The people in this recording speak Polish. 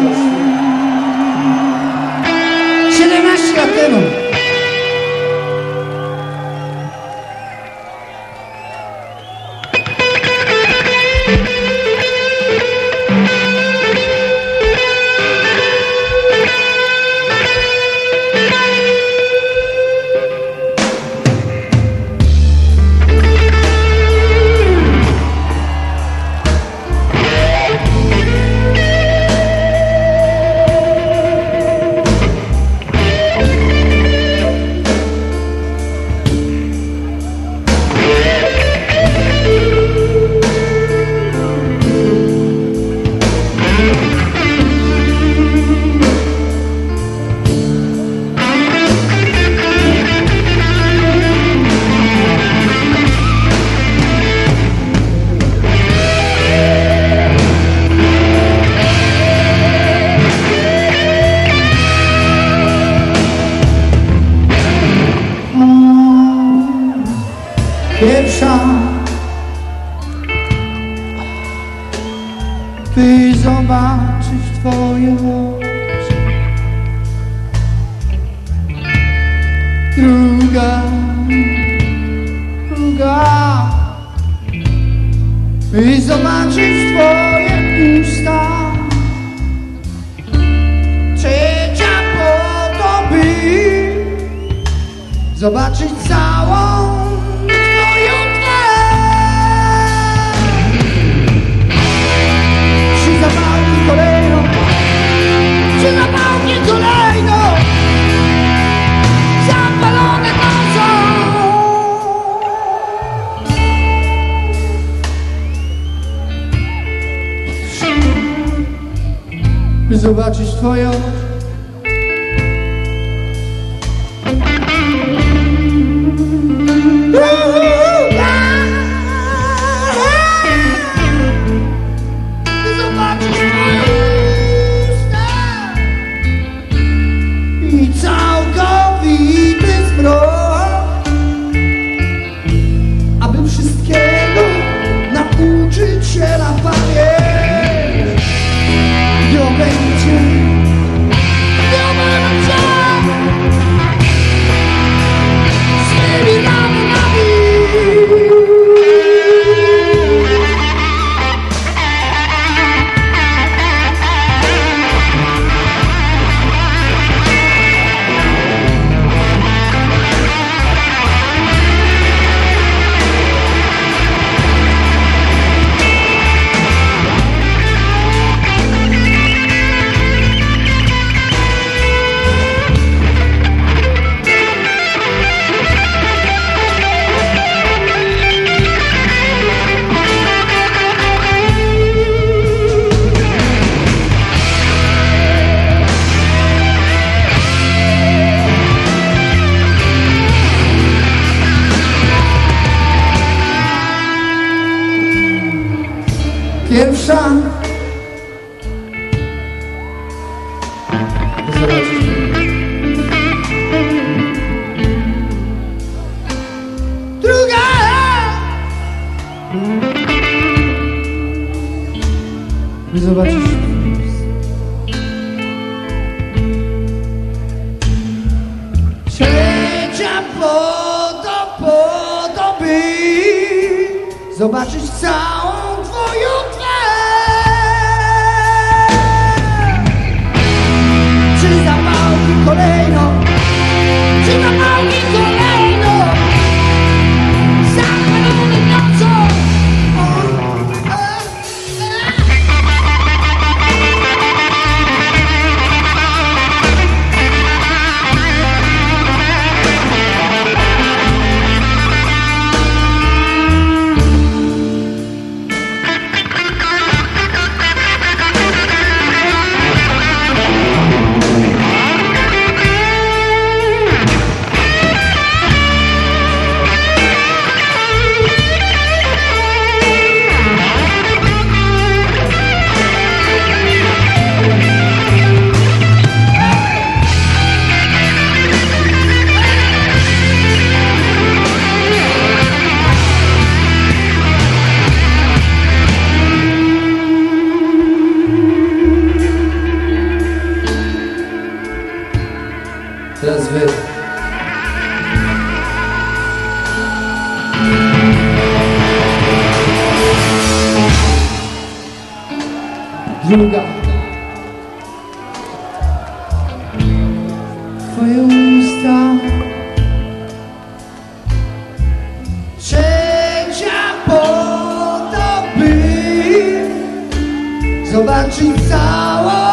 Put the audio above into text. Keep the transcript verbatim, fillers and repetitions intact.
siedemnaście lat temu. Pierwsza, by zobaczyć twoje oczy. Druga, druga, by zobaczyć twoje usta. Trzecia po to, by zobaczyć całą kolejno, czy zapałki kolejno, zapalone nocą. By zobaczyć twoje oczy. Aby wszystkiego nauczyć się na pamięć. Nie będzie, nie będzie z tymi ramionami. Pierwsza, druga, by zobaczyć trzecia po to, po to, by zobaczyć całą twoją kolejno, czy zapałki kolejno, zapalone nocą. druga. Twoje usta, trzecia po to, by zobaczyć całą